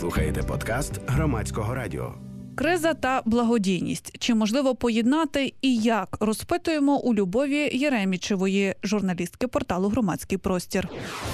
слухаєте подкаст Громадського радіо. Криза та благодійність. Чи можливо поєднати і як? Розпитуємо у Любові Єремічевої, журналістки порталу «Громадський простір».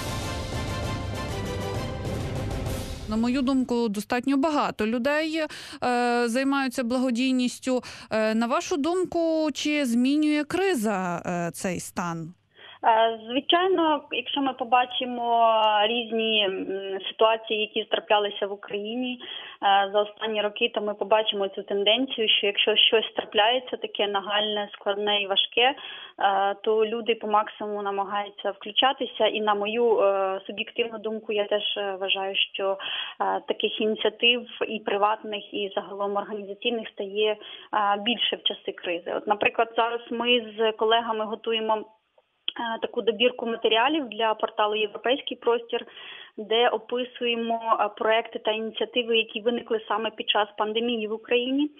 На мою думку, достатньо багато людей займаються благодійністю. На вашу думку, чи змінює криза цей стан? Звичайно, якщо ми побачимо різні ситуації, які траплялися в Україні за останні роки, то ми побачимо цю тенденцію, що якщо щось трапляється таке нагальне, складне і важке, то люди по максимуму намагаються включатися. І на мою суб'єктивну думку, я теж вважаю, що таких ініціатив і приватних, і загалом організаційних стає більше в часи кризи. От, наприклад, зараз ми з колегами готуємо таку добірку матеріалів для порталу «Європейський простір», де описуємо проекти та ініціативи, які виникли саме під час пандемії в Україні.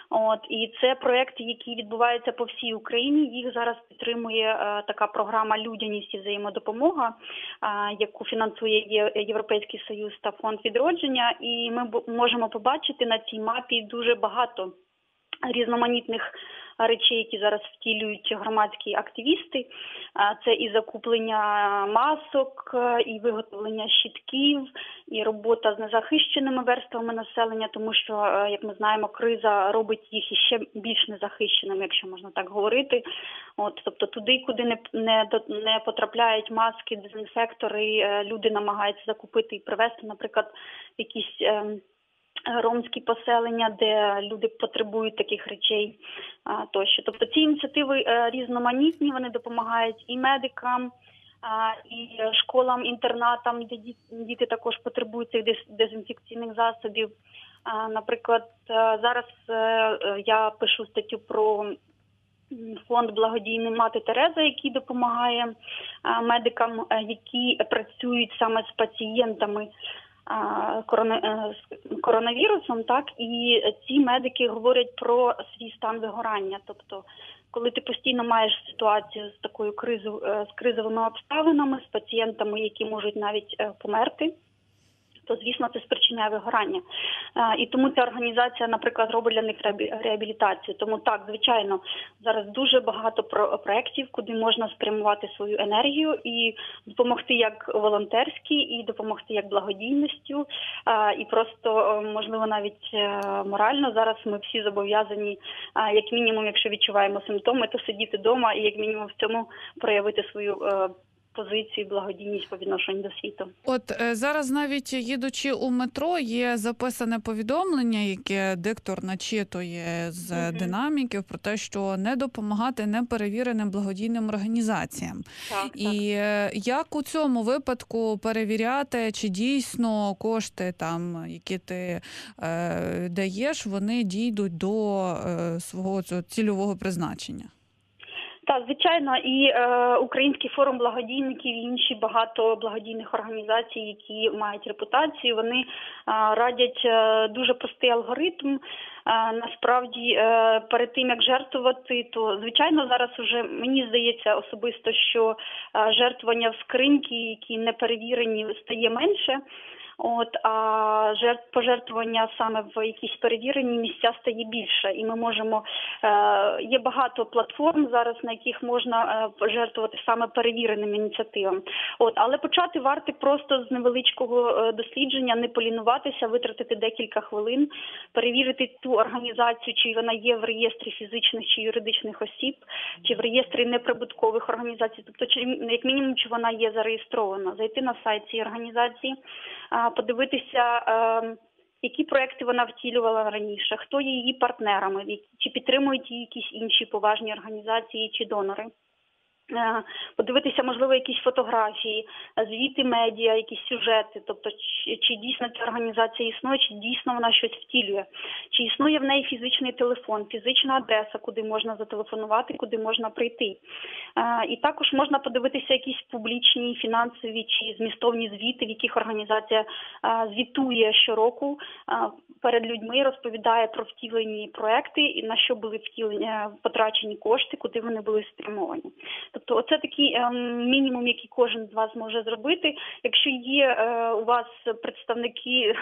І це проекти, які відбуваються по всій Україні. Їх зараз підтримує така програма «Людяність і взаємодопомога», яку фінансує Європейський Союз та Фонд відродження. І ми можемо побачити на цій мапі дуже багато різноманітних речей, які зараз втілюють громадські активісти. Це і закуплення масок, і виготовлення щитків, і робота з незахищеними верствами населення, тому що, як ми знаємо, криза робить їх іще більш незахищеними, якщо можна так говорити. Тобто туди, куди не потрапляють маски, дезінфектори, люди намагаються закупити і привезти, наприклад, якісь ромські поселення, де люди потребують таких речей тощо. Тобто ці ініціативи різноманітні, вони допомагають і медикам, і школам, інтернатам, де діти також потребують цих дезінфекційних засобів. Наприклад, зараз я пишу статтю про фонд благодійний «Мати Тереза», який допомагає медикам, які працюють саме з пацієнтами коронавірусом, так, і ці медики говорять про свій стан вигорання. Тобто, коли ти постійно маєш ситуацію з такою з кризовими обставинами, з пацієнтами, які можуть навіть померти, то, звісно, це спричиняє вигорання. І тому ця організація, наприклад, робить для них реабілітацію. Тому так, звичайно, зараз дуже багато проєктів, куди можна спрямувати свою енергію і допомогти як волонтерськи, і допомогти як благодійністю, і просто, можливо, навіть морально. Зараз ми всі зобов'язані, як мінімум, якщо відчуваємо симптоми, то сидіти вдома і як мінімум в цьому проявити свою позиції, благодійність по відношенню до світу. Зараз навіть їдучи у метро, є записане повідомлення, яке диктор начитує з динаміків про те, що не допомагати неперевіреним благодійним організаціям. Так. Як у цьому випадку перевіряти, чи дійсно кошти, які ти даєш, вони дійдуть до свого цільового призначення? Так, звичайно, і Український форум благодійників, і інші багато благодійних організацій, які мають репутацію, вони радять дуже простий алгоритм. Насправді, перед тим, як жертвувати, то, звичайно, зараз уже, мені здається особисто, що жертвування в скриньки, які не перевірені, стає менше. А пожертвування саме в якісь перевірені місця стає більше. І ми можемо, є багато платформ зараз, на яких можна пожертвувати саме перевіреним ініціативам. Але почати варто просто з невеличкого дослідження, не полінуватися, витратити декілька хвилин, перевірити ту організацію, чи вона є в реєстрі фізичних чи юридичних осіб, чи в реєстрі неприбуткових організацій, тобто, як мінімум, чи вона є зареєстрована, зайти на сайт цієї організації, подивитися, які проекти вона втілювала раніше, хто є її партнерами, чи підтримують її якісь інші поважні організації чи донори. Подивитися, можливо, якісь фотографії, звіти медіа, якісь сюжети, тобто чи дійсно ця організація існує, чи дійсно вона щось втілює, чи існує в неї фізичний телефон, фізична адреса, куди можна зателефонувати, куди можна прийти. І також можна подивитися якісь публічні, фінансові чи змістовні звіти, в яких організація звітує щороку перед людьми, розповідає про втілені проекти, і на що були потрачені кошти, куди вони були спрямовані. Тобто оце такий мінімум, який кожен з вас може зробити. Якщо є у вас представники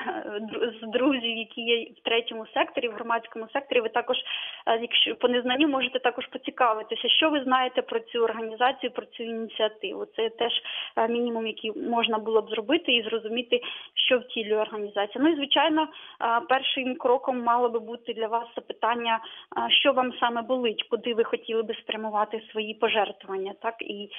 з друзів, які є в третьому секторі, в громадському секторі, ви також, якщо по незнанню, можете також поцікавитися, що ви знаєте про цю організацію, про цю ініціативу. Це теж мінімум, який можна було б зробити і зрозуміти, що втілює організація. Ну і, звичайно, першим кроком мало би бути для вас запитання, що вам саме болить, куди ви хотіли би спрямувати свої пожертвування. Так? І,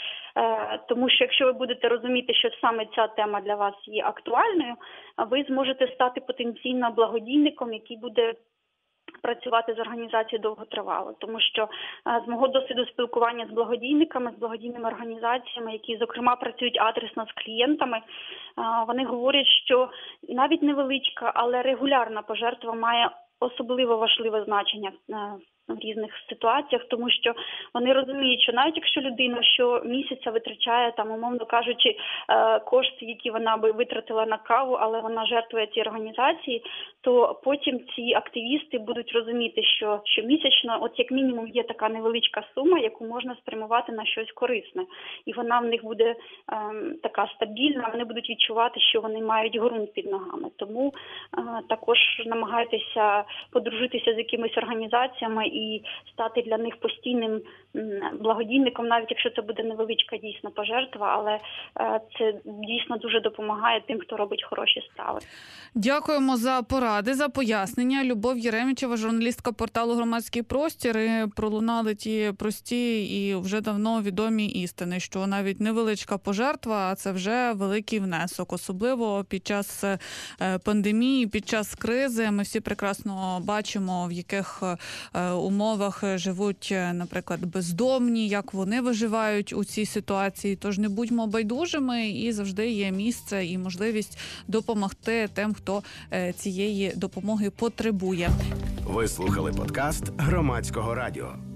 тому що якщо ви будете розуміти, що саме ця тема для вас є актуальною, ви зможете стати потенційно благодійником, який буде працювати з організацією довготривало. Тому що з мого досвіду спілкування з благодійниками, з благодійними організаціями, які, зокрема, працюють адресно з клієнтами, вони говорять, що навіть невеличка, але регулярна пожертва має особливо важливе значення в різних ситуаціях, тому що вони розуміють, що навіть якщо людина щомісяця витрачає, там, умовно кажучи, кошти, які вона би витратила на каву, але вона жертвує цій організації, то потім ці активісти будуть розуміти, що щомісячно, от як мінімум, є така невеличка сума, яку можна спрямувати на щось корисне. І вона в них буде така стабільна, вони будуть відчувати, що вони мають ґрунт під ногами. Тому також намагайтеся подружитися з якимись організаціями і стати для них постійним благодійником, навіть якщо це буде невеличка дійсно пожертва, але це дійсно дуже допомагає тим, хто робить хороші справи. Дякуємо за поради, за пояснення. Любов Єремічева, журналістка порталу «Громадський простір». І пролунали ті прості і вже давно відомі істини, що навіть невеличка пожертва – це вже великий внесок. Особливо під час пандемії, під час кризи. Ми всі прекрасно бачимо, в яких умовах живуть, наприклад, бездомні, як вони виживають у цій ситуації. Тож не будьмо байдужими, і завжди є місце і можливість допомогти тим, хто цієї допомоги потребує. Ви слухали подкаст Громадського радіо.